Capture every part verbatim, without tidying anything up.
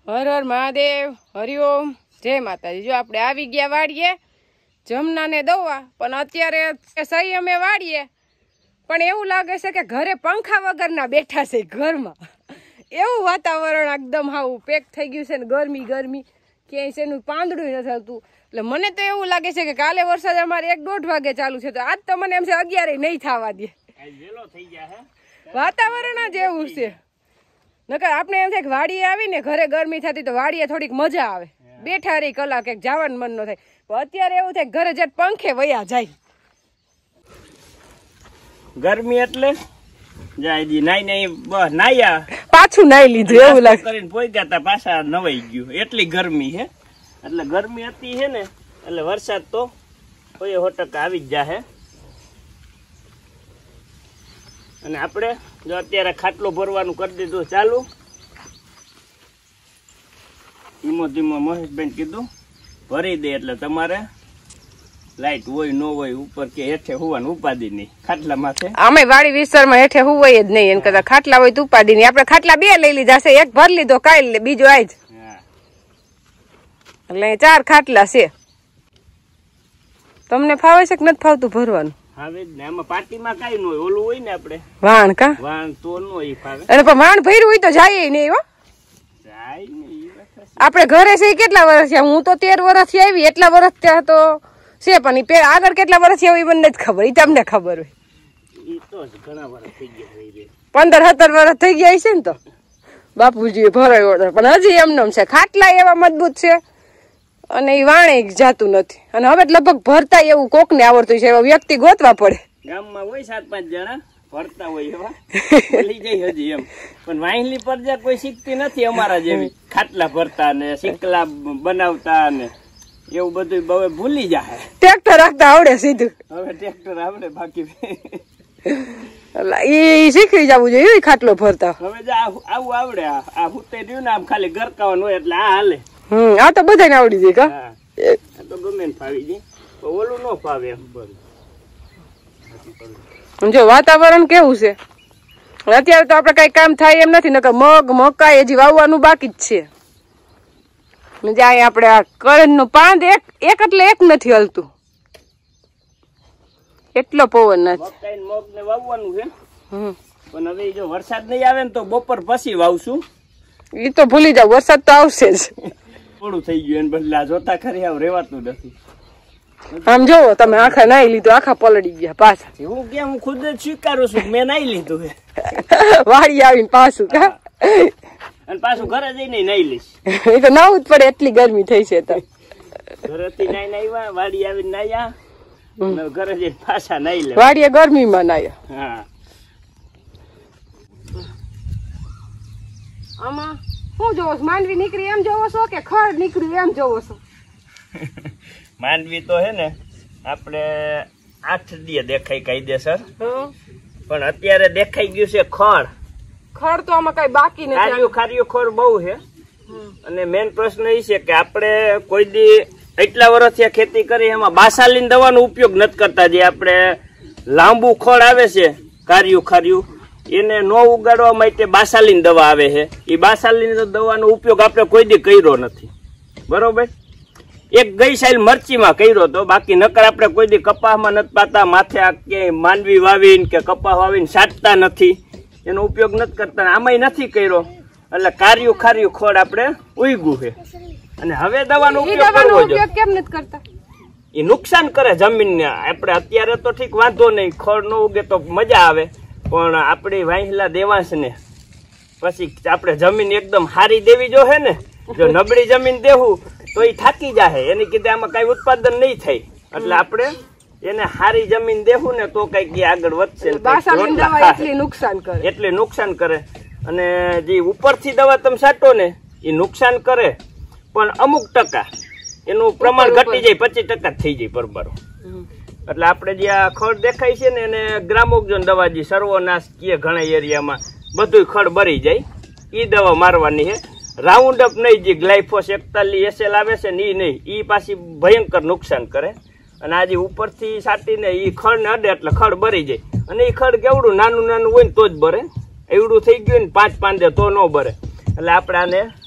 હર હર મહાદેવ, હરિઓમ, જય માતાજી। જો આપણે આવી ગયા વાડીએ જમનાને દવા, પણ અત્યારે સહી અમે વાડીએ પણ એવું લાગે છે કે ઘરે પંખા વગરના બેઠા છે ઘરમાં। એવું વાતાવરણ એકદમ હાવ પેક થઈ ગયું છે ને ગરમી ગરમી ક્યાંય છે એનું પાંદડું નથી આવતું। એટલે મને તો એવું લાગે છે કે કાલે વરસાદ અમારે એક દોઢ વાગે ચાલુ છે, તો આજ તો મને એમ છે અગિયારે નહીં થવા દે। વાતાવરણ જ એવું છે, નકર આપણે એમ થાય કે વાડીએ આવીને ઘરે ગરમી થતી તો વાડીએ થોડીક મજા આવે, બેઠા રહી કલાક એક જવાનું મન ન થાય। પણ અત્યારે એવું થાય ઘરે જટ પંખે વયા જાય। ગરમી એટલે જાય નાઈ નાઈ નાયા પાછું નાઈ લીધું એવું લાગે કરીને પોઈગા તા પાછા નવાઈ ગયું, એટલી ગરમી છે। એટલે ગરમી હતી છે ને એટલે વરસાદ તો કોઈ સો ટકા આવી જ જાહે। અને આપણે જો અત્યારે ખાટલો ભરવાનું કરી દીધું ચાલુ। ધીમો ધીમો મહેશભાઈ કીધું ભરી દે એટલે તમારે લાઈટ હોય ન હોય ઉપર કે હેઠે હોવાનું ઉપાડી નહીં ખાટલા માથે। અમે વાડી વિસ્તારમાં હેઠે હોવાય જ નહીં, એને કદાચ ખાટલા હોય તો ઉપાડી નહીં। આપણે ખાટલા બે લઈ લીધા છે, એક ભરી લીધો કાલ લે, બીજો આજ, એટલે ચાર ખાટલા છે। તમને ફાવે છે કે નથી ફાવતું ભરવાનું? હવે જ ને આમાં પાર્ટીમાં કાઈ ન હોય, ઓલું હોય ને આપણે વાણ કા વાણ તો નો ઈ ફાવે। અને પણ વાણ ભર્યું હોય તો જાય નહીં હો, જાય નહીં। આપણે ઘરે છે કેટલા વર્ષ થયા? હું તો તેર વર્ષથી આવી, એટલા વર્ષ ત્યાં તો છે, પણ ઈ આગળ કેટલા વર્ષથી આવી મને નથી ખબર, ઈ તમને ખબર હોય। ઈ તો ઘણા વર્ષ થઈ ગયા, પંદર સત્તર વર્ષ થઈ ગયા છે ને, તો બાપુજી ભરાયો પણ હજી એમનેમ છે। ખાટલા એવા મજબૂત છે અને એ વાણે જાતું નથી, અને હવે લગભગ ભરતા એવું કોક ને આવડતું છે, એવા વ્યક્તિ ગોતવા પડે। ગામમાં હોય સાત પાંચ જણા ભરતા હોય એવા લઈ જાય હજી એમ, પણ વાહિલી પરજા કોઈ શીખતી નથી અમારા જેવી, ખાટલા ભરતા ને શીકલા બનાવતા ને એવું બધું હવે ભૂલી જાય। ટ્રેક્ટર રાખતા આવડે સીધું, હવે ટ્રેક્ટર આવડે, બાકી એ શીખી જવું જોઈએ ખાટલો ભરતા। હવે આવું આવડે, આ હુતે રહ્યું ને આમ ખાલી ગરકાવાનું હોય એટલે આ હાલે। હમ આ તો બધાને આવડી જાય કા, આ તો ગમે ને ફાવી જાય, ઓલું ન ફાવે એમ બધું। જો વાતાવરણ કેવું છે અત્યારે, તો આપડે કઈ કામ થાય એમ નથી, નકર મગ મકાઈ હજી વાવવાનું બાકી જ છે। જાય આપડે આ કળન નું પાંદ એક એક એટલે એક નથી હલતું, એટલો પવન નથી। મકાઈ મગ ને વાવવાનું છે, પણ હવે જો વરસાદ નહીં આવે ને તો બપોર પછી વાવશું। એ તો ભૂલી જાવ, વરસાદ તો આવશે જ। થોડું થઈ ગયું એને બદલે આ જોતા ખરી આવ રેવાતું નથી। આમ જોવો તમે, આખા નાઈ લીધું, આખા પલળી ગયા પાછા। હું કેમ હું ખુદ જ સ્વીકારું છું મેં નાઈ લીધું છે, વાડી આવીને પાછું કા, અને પાછું ઘરે જઈને નાઈ લઈશ। એ તો નાવું જ પડે, એટલી ગરમી થઈ છે। તો ઘરેથી નાઈ નાઈવા, વાડી આવીને નાયા, ઘરે જઈને પાછા નાઈ લે, વાડીએ ગરમીમાં નાયા। હા આમાં શું જોવો છો? માંડવી નીકળી એમ જોવો છો કે ખડ નીકળ્યું એમ જોવો છો? માંડવી તો હે ને આપણે આઠ દી દેખાય કાયદેસર, પણ અત્યારે દેખાઈ ગયું છે ખડ। ખડ તો આમાં કઈ બાકી નથી, ખાર્યું ખાર્યું ખડ બહુ છે। અને મેન પ્રશ્ન એ છે કે આપણે કોઈ દી એટલા વર્ષથી ખેતી કરી એમાં બાસાલીન દવાનો ઉપયોગ નથી કરતા। જે આપણે લાંબુ ખડ આવે છે કાર્યું ખાર્યું, એને ન ઉગાડવા માટે બાસાલીન દવા આવે છે, એ બાસાલીન દવાનો ઉપયોગ આપણે કોઈ દી કર્યો નથી, બરોબર? એક ગઈ સાલ મરચીમાં કર્યો તો, બાકી નકર આપણે કોઈ દી કપાસમાં નથી પાતા, માથે આ કે માંડવી વાવીને કે કપાસ વાવીને સાટતા નથી, એનો ઉપયોગ નથી કરતા, આમાંય નથી કર્યો। એટલે કાર્યું ખાર્યું ખડ આપણે ઉગ્યું છે, અને હવે દવાનો ઉપયોગ કરવો જોઈએ। કેમ નથી કરતા? એ નુકસાન કરે જમીનને। આપણે અત્યારે તો ઠીક વાંધો નહીં, ખડ ન ઉગે તો મજા આવે, પણ આપણી વાહિલા દેવાંશ ને પછી આપણે જમીન એકદમ હારી દેવી જો હે ને, જો નબળી જમીન દેવું તો એ થાકી જાય, એની કીધે આમાં કઈ ઉત્પાદન નહીં થાય। એટલે આપણે એને હારી જમીન દેવું ને તો કઈક આગળ વધશે, એટલી નુકસાન કરે, એટલે નુકસાન કરે। અને જે ઉપરથી દવા તમે છાંટો ને એ નુકસાન કરે, પણ અમુક ટકા એનું પ્રમાણ ઘટી જાય, પચીસ ટકા થઈ જાય બરોબર। એટલે આપણે જે આ ખડ દેખાય છે ને એને ગ્રામોક્ઝોન દવા જે સર્વનાશ કીએ ઘણા એરિયામાં, બધું ખડ બરી જાય, એ દવા મારવાની છે। રાઉન્ડ અપ નહીં, જે ગ્લાયફોસ એકતાલીસ એસએલ આવે છે ને એ નહીં, એ પાછી ભયંકર નુકસાન કરે। અને આજે ઉપરથી છાંટીને એ ખડ ને અડે એટલે ખડ બરી જાય, અને એ ખડ કેવડું નાનું નાનું હોય ને તો જ બરે, એવડું થઈ ગયું ને પાંચ પાંદે તો ન બરે। એટલે આપણે આને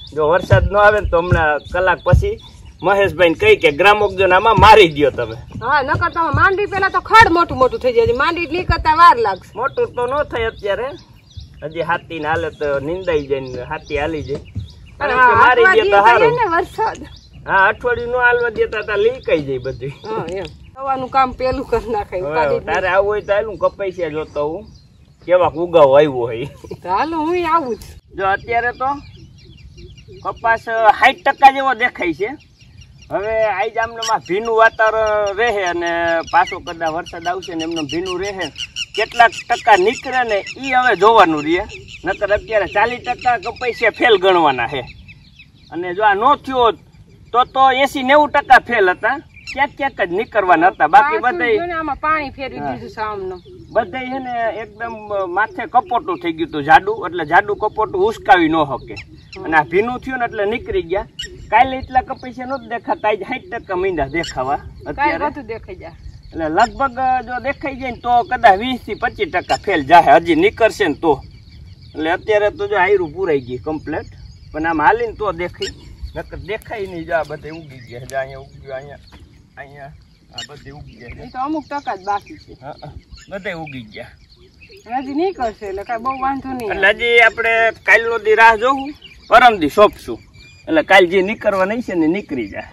જો વરસાદ ન આવે ને તો હમણાં કલાક પછી મહેશભાઈ કહી કે ગ્રામોગજન આમાં મારી દો તમે. હા નકર તમે માંડવી પેલા તો ખડ મોટું મોટું થઈ જાય, માંડવી નીકળતા વાર લાગશે. મોટું તો ન થાય અત્યારે, હજી હાથી ને હાલે તો નિંદાઈ જાય ને હાથી હાલી જાય. મારી દે તો સારું. વરસાદ હા અઠવાડિયું નો હાલવા દેતા તા લીકાઈ જાય બધી. હા એમ દવાનું કામ પેલું કરી નાખાય. તારે આવું હોય તો હાલું કપાઈ જોતો હું કેવા ઉગાવ આવ્યો હોય. હાલો હું આવું જ. જો અત્યારે તો કપાસ સાઠ ટકા જેવો દેખાય છે. હવે આઈ જામનામાં ભીનું વાતાવરણ રહે અને પાછો કદાચ વરસાદ આવશે ને એમને ભીનું રહે, કેટલાક ટકા નીકળે ને એ હવે જોવાનું રહે. નકર અત્યારે ચાલીસ ટકા કપાઈ ફેલ ગણવાના છે. અને જો આ ન થયો તો તો એસી નેવું ટકા ફેલ હતા, ક્યાંક ક્યાંક જ નીકળવાના હતા. બાકી બધા પાણી ફેરવી દીધું સામનું, બધા છે ને એકદમ માથે કપોટું થઈ ગયું હતું જાડું, એટલે જાડું કપોટું ઉસકાવી ન શકે. અને આ ભીનું થયું ને એટલે નીકળી ગયા. કાલે એટલા કપૈયા નહોતા દેખાતા, આજ સાઠ ટકા મીંડા દેખાવા અત્યારે દેખાઈ જાય. એટલે લગભગ જો દેખાઈ જાય ને તો કદાચ વીસ થી પચીસ ટકા ફેલ જાય, હજી નીકળશે ને તો. એટલે અત્યારે તો જો આયરું પૂરાઈ ગઈ કમ્પ્લેટ, પણ આમ હાલીને તો દેખાય, નકર દેખાય નહીં. જો આ બધે ઉગી ગયા છે, અહીંયા ઉગ્યું, અહીંયા અહીંયા આ બધે ઉગી ગયા છે. તો અમુક ટકા જ બાકી છે. હા બધે ઉગી ગયા, હજી નીકળશે એટલે કઈ બહુ વાંધો નહીં. એટલે હજી આપણે કાલનો દી રાહ જોવું, પરમ દી સોંપશું, એટલે કાલ જે નીકળવા નહીં છે ને નીકળી જાય.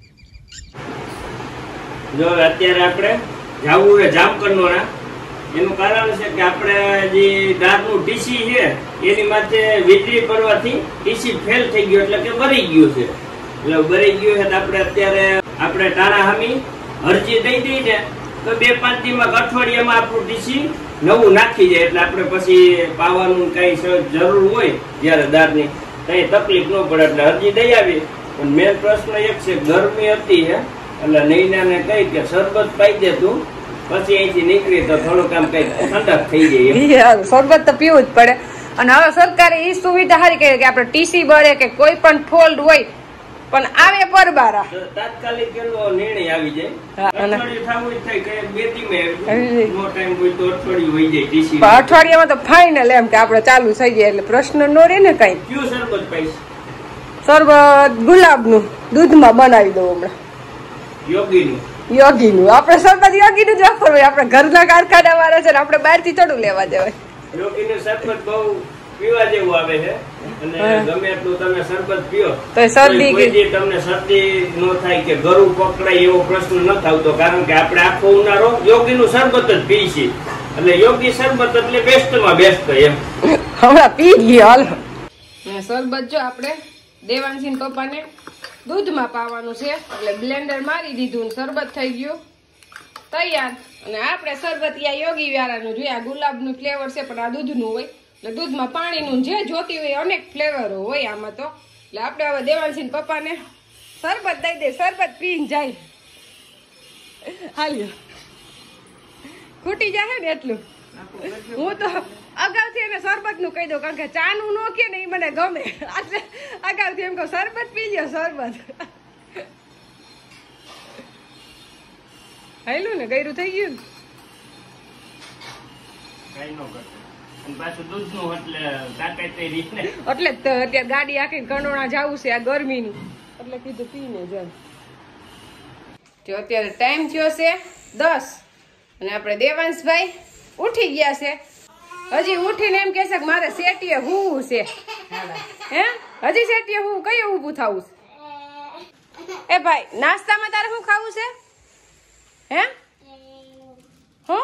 જો અત્યારે આપણે જવું છે જામકંડોળા. એનું કારણ છે કે આપણે જે દાળનું ટીસી છે એની માથે વીજળી પડવાથી ટીસી ફેલ થઈ ગયો, એટલે કે બરી ગયું છે. એટલે બરી ગયું છે તો આપણે અત્યારે આપણે ટાણા હામી અરજી દઈ દઈ ને તો બે પાંચ દિવસમાં અઠવાડિયામાં આપણું ટીસી નવું નાખી જાય. એટલે આપણે પછી પાવાનું કઈ જરૂર હોય જયારે દાળની કઈ તકલીફ ન પડે, એટલે અરજી દઈ આવી. પણ મેન પ્રશ્ન એક છે, ગરમી હતી હે એટલે નૈનાને કહી કે શરબત પાઈ દે તું, પછી અહીંથી નીકળી તો થોડું કામ કઈ ઠંડક થઈ જાય. શરબત તો પીવું જ પડે. અને હવે સરકારે એ સુવિધા સારી કરી કે આપણે ટીસી બળે કે કોઈ પણ ફોલ્ડ હોય પણ આવે પરબારા તાત્કાલિક એનો નિર્ણય આવી જાય. અઠવાડિયું થવું જ થાય કે બે દી નો ટાઈમ હોય તો અઠવાડિયું હોય જાય ટીસી. અઠવાડિયામાં તો ફાઇનલ એમ કે આપણે ચાલુ થઈ જાય એટલે પ્રશ્ન નો રહે ને કઈ. કયું શરબત પાઈશ? શરબત ગુલાબનું દૂધમાં બનાવી દઉં હમણાં. યોગીનું યોગીનું આપણે શરબત યોગીનું જ વાપરવું. આપણે ઘરના કારખાના વાળા છે ને આપણે બહાર થી થોડું લેવા જવાય. યોગીનું શરબત બહુ પીવા જેવું આવે છે અને ગમે એટલું તમે શરબત પીઓ તો શરદી તમને શરદી ન થાય કે ગળું પકડાય એવો પ્રશ્ન ન થતો, કારણ કે આપણે આખો ઉનાળો યોગીનું શરબત જ પી છીએ. એટલે યોગી શરબત એટલે બેસ્ટ માં બેસ્ટ એમ. હમણાં પી ગયા હાલ શરબત. જો આપણે દેવાંશી પપ્પાને દૂધમાં પાવાનું છે એટલે બ્લેન્ડર મારી દીધું, શરબત થઈ ગયું તૈયાર. અને આપણે શરબત યા યોગી વાળાનું જોઈએ, આ ગુલાબનું ફ્લેવર છે પણ આ દૂધનું હોય. એટલે દૂધમાં પાણીનું જે જોતી હોય અનેક ફ્લેવરો હોય આમાં તો. એટલે આપણે હવે દેવાંશી પપ્પાને શરબત દઈ દે, શરબત પીને જાય. હાલ્યો ખૂટી જાય ને એટલું. હું તો અગાઉથી એને શરબત નું કહી દઉં, કારણ કે ચા નું નો કે ને એ મને ગમે. એટલે અગાઉથી એમ કહું શરબત પીજો, શરબત. હાલ્યું ને ગયરું થઈ ગયું એટલે અત્યારે ગાડી આખી કંડોળા જવું છે આ ગરમીનું, એટલે કીધું પીને જાય. જો અત્યારે ટાઈમ થયો છે દસ અને આપણે દેવાંશભાઈ ઉઠી ગયા છે. હજી ઉઠીને એમ કેશે કે મારે સેટીએ હુવું છે. હે હજી સેટીએ હું કયું ઊભું થવું છે? એ ભાઈ નાસ્તામાં તારે શું ખાવું છે? હે હું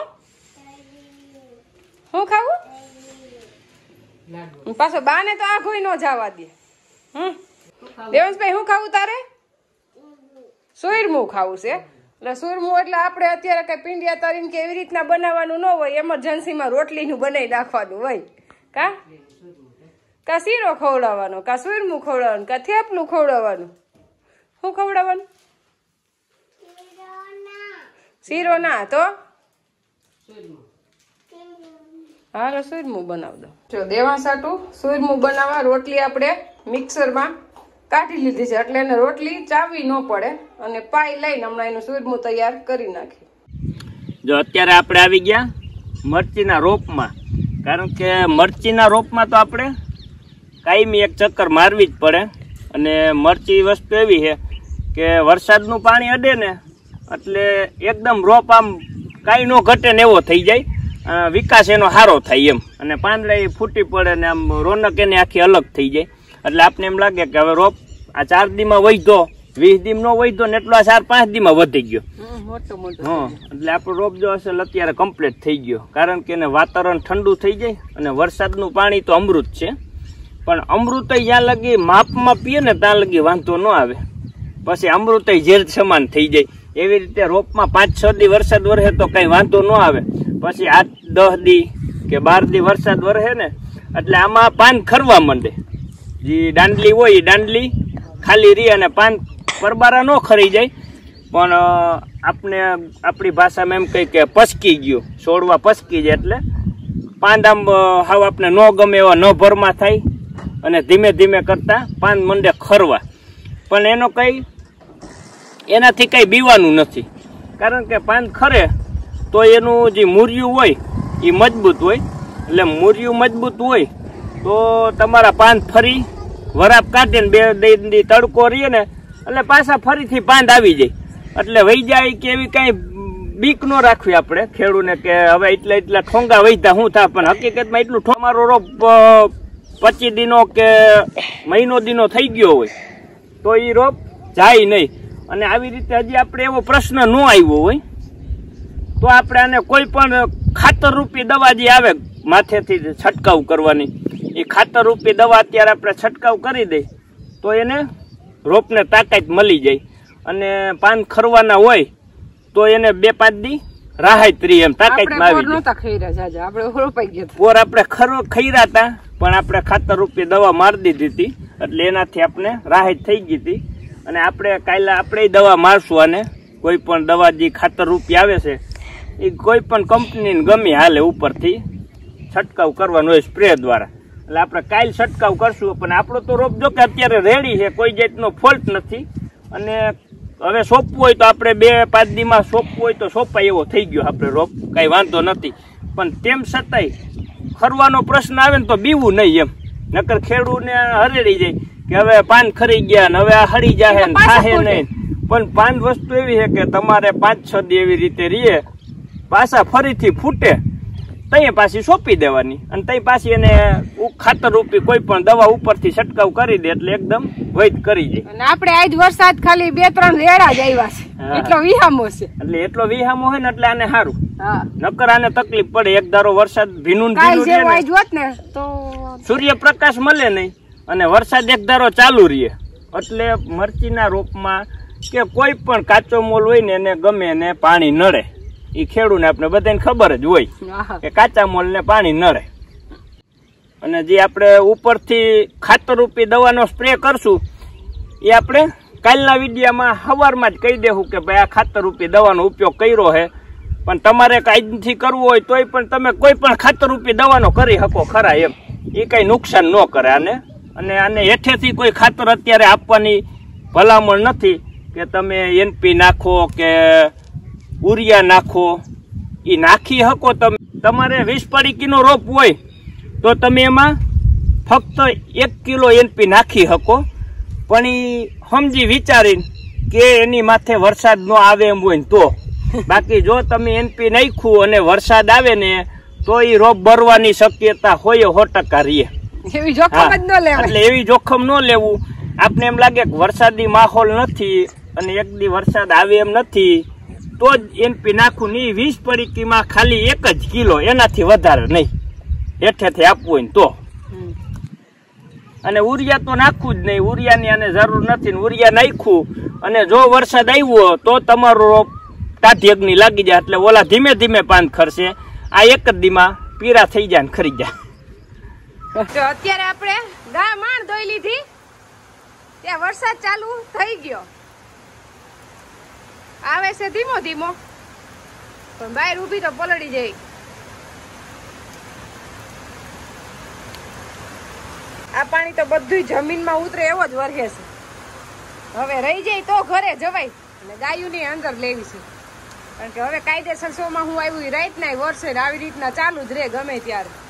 શું ખાવું? પાછો બાને તો આ કોઈ ન જવા દે. હમ દેવાંશભાઈ શું ખાવું તારે? સુરમું ખાવું છે. એટલે સુરમું એટલે આપણે અત્યારે કઈ પીંડિયા તરીને કે એવી રીતના બનાવવાનું ન હોય, એમરજન્સીમાં રોટલીનું બનાવી નાખવાનું હોય. કા કા શીરો ખવડાવવાનો, કા સુરમું ખવડાવવાનું, કા થેપલું ખવડાવવાનું. શું ખવડાવવાનું? શીરો ના તો હાલો સુરમું બનાવ દો. જો દેવાંશાટું સુરમું બનાવવા રોટલી આપણે મિક્સરમાં કાઢી લીધી છે, એટલે એને રોટલી ચાવી ન પડે અને પાઈ લઈને હમણાં એનું સુરમું તૈયાર કરી નાખી. જો અત્યારે આપણે આવી ગયા મરચીના રોપમાં, કારણ કે મરચીના રોપમાં તો આપણે કાયમી એક ચક્કર મારવી જ પડે. અને મરચી વસ્તુ એવી છે કે વરસાદનું પાણી અડે ને એટલે એકદમ રોપ આમ કાંઈ ન ઘટે ને એવો થઈ જાય, વિકાસ એનો સારો થાય એમ, અને પાંદડા એ ફૂટી પડે ને આમ રોનક એની આખી અલગ થઈ જાય. એટલે આપને એમ લાગે કે હવે રોપ આ ચાર દીમાં વધ્યો, વીસ દી નો વધ્યો ને એટલો આ ચાર પાંચ દીમાં વધી ગયો. હા, એટલે આપણો રોપ જો અસલ અત્યારે કમ્પ્લીટ થઈ ગયો, કારણ કે એને વાતાવરણ ઠંડુ થઈ જાય. અને વરસાદનું પાણી તો અમૃત છે, પણ અમૃત જ્યાં લગી માપમાં પીએ ને ત્યાં લગી વાંધો ન આવે, પછી અમૃત ઝેર સમાન થઈ જાય. એવી રીતે રોપમાં પાંચ છ દી વરસાદ વરસે તો કઈ વાંધો ન આવે, પછી આઠ દસ દી કે બાર દી વરસાદ વરસે ને એટલે આમાં પાન ખરવા માંડે. જે દાંડલી હોય એ દાંડલી ખાલી રહી અને પાન પરબારા ન ખરી જાય, પણ આપણે આપણી ભાષામાં એમ કહી કે પસકી ગયો, છોડવા પસકી જાય એટલે પાન આમ હાવ આપણે ન ગમે એવા ન ભરમાં થાય અને ધીમે ધીમે કરતા પાન મંડે ખરવા. પણ એનો કઈ એનાથી કઈ બીવાનું નથી, કારણ કે પાન ખરે તો એનું જે મૂર્યું હોય એ મજબૂત હોય. એટલે મૂર્યું મજબૂત હોય તો તમારા પાન ફરી વરાપ કાઢે ને બે દી તડકો રહીએ ને એટલે પાછા ફરીથી પાંદ આવી જાય. એટલે વહી જાય કે એવી કઈ બીક ન રાખવી આપણે ખેડૂને કે હવે એટલા એટલા ઠોંગા વહીતા શું થાય, પણ હકીકતમાં એટલું અમારો રોપ પચીસ દિનો કે મહિનો દિનો થઈ ગયો હોય તો એ રોપ જાય નહીં. અને આવી રીતે હજી આપણે એવો પ્રશ્ન ન આવ્યો હોય તો આપણે આને કોઈ પણ ખાતર રૂપી દવા જે આવે માથેથી છંટકાવ કરવાની, એ ખાતર રૂપી દવા અત્યારે આપણે છંટકાવ કરી દઈએ તો એને રોપને તાકાત મળી જાય. અને પાન ખરવાના હોય તો એને બે પાંચ દી રાહત રહી એમ તાકાતમાં આવી જાય. પોર આપણે ખરો ખૈરાતા પણ આપણે ખાતર રૂપી દવા મારી દીધી હતી એટલે એનાથી આપણે રાહત થઈ ગઈ હતી. અને આપણે કાલે આપણે દવા મારશું, અને કોઈ પણ દવા જે ખાતર રૂપી આવે છે એ કોઈ પણ કંપની ગમે હાલે ઉપરથી છંટકાવ કરવાનો હોય સ્પ્રે દ્વારા. એટલે આપણે કાલ છંટકાવ કરશું, પણ આપણો તો રોપ જો કે અત્યારે રેડી છે, કોઈ જાતનો ફોલ્ટ નથી. અને હવે સોંપવું હોય તો આપણે બે પાંચ દીમાં સોંપવું હોય તો સોંપાય એવો થઈ ગયો આપણે રોપ, કાંઈ વાંધો નથી. પણ તેમ છતાંય ખરવાનો પ્રશ્ન આવે ને તો બીવું નહીં એમ, નકર ખેડૂને હરેડી જાય કે હવે પાન ખરી ગયા ને હવે આ હળી જાય ને થાહે નહીં. પણ પાન વસ્તુ એવી છે કે તમારે પાંચ છ દી એવી રીતે રહીએ પાછા ફરીથી ફૂટે તઈ પાછી સોંપી દેવાની, અને તઈ પાછી એને ખાતર રૂપી કોઈ પણ દવા ઉપરથી છંટકાવ કરી દે એટલે એકદમ વૈદ કરી જાય. અને આપણે આજ વરસાદ ખાલી બે ત્રણ રેડા જ આવ્યા છે, એટલો વિહામો છે. એટલે એટલો વિહામો હોય ને એટલે આને સારું, નકર આને તકલીફ પડે. એક ધારો વરસાદ ભીનું ભીનું ને તો સૂર્યપ્રકાશ મળે નહીં અને વરસાદ એક ધારો ચાલુ રહીએ એટલે મરચીના રોપમાં કે કોઈ પણ કાચો મોલ હોય ને એને ગમે એને પાણી નડે. એ ખેડૂને આપણે બધાને ખબર જ હોય કે કાચા મોલ ને પાણી નડે. અને જે આપણે ઉપરથી ખાતર રૂપી દવાનો સ્પ્રે કરશું એ આપણે કાલના વિડીયામાં સવારમાં જ કહી દેવું કે ભાઈ આ ખાતર રૂપી દવાનો ઉપયોગ કર્યો છે. પણ તમારે કાંઈથી કરવું હોય તોય પણ તમે કોઈ પણ ખાતર રૂપી દવાનો કરી શકો ખરા એમ, એ કઈ નુકસાન ન કરે આને. અને આને હેઠેથી કોઈ ખાતર અત્યારે આપવાની ભલામણ નથી કે તમે એનપી નાખો કે ઉરિયા નાખો, એ નાખી શકો તમે. તમારે વીસ પડીકીનો રોપ હોય તો તમે એમાં ફક્ત એક કિલો એનપી નાખી શકો, પણ એ સમજી વિચારીને કે એની માથે વરસાદ ન આવે એમ હોય ને તો. બાકી જો તમે એનપી નાખ્યું અને વરસાદ આવે ને તો એ રોપ ભરવાની શક્યતા હોય સો ટકા રહીએ. એટલે એવી જોખમ ન લેવું. આપણે એમ લાગે કે વરસાદી માહોલ નથી અને એક દી વરસાદ આવે એમ નથી તો જ એનપી નાખવું નહીં. વીસ પડીકીમાં ખાલી એક જ કિલો, એનાથી વધારે નહીં હેઠેથી આપવું હોય ને તો. અને ઉરિયા તો નાખવું જ નહીં, ઉરિયાની આને જરૂર નથી. ઉરિયા નાખ્યું અને જો વરસાદ આવ્યો તો તમારો રોપ ટાઢી અગ્નિ લાગી જાય એટલે ઓલા ધીમે ધીમે પાન ખરશે. આ એક જ દીમાં પીરા થઈ જાય ને ખરી જાય. અત્યારે આપણે ગા માણ ધોઈ લીધી ત્યાં વરસાદ ચાલુ થઈ ગયો, આવે છે ધીમો ધીમો, પણ બહાર ઊભી તો પલળી જાય. આ પાણી તો બધું જમીનમાં ઉતરે એવો જ વરસે છે. હવે રહી જાય તો ઘરે જવાય અને ગાયુંની અંદર લેવી છે, કારણ કે હવે કાયદેસર શોમાં હું આવ્યું રાત ના વર્ષે આવી રીતના ચાલુ જ રે ગમે ત્યારે.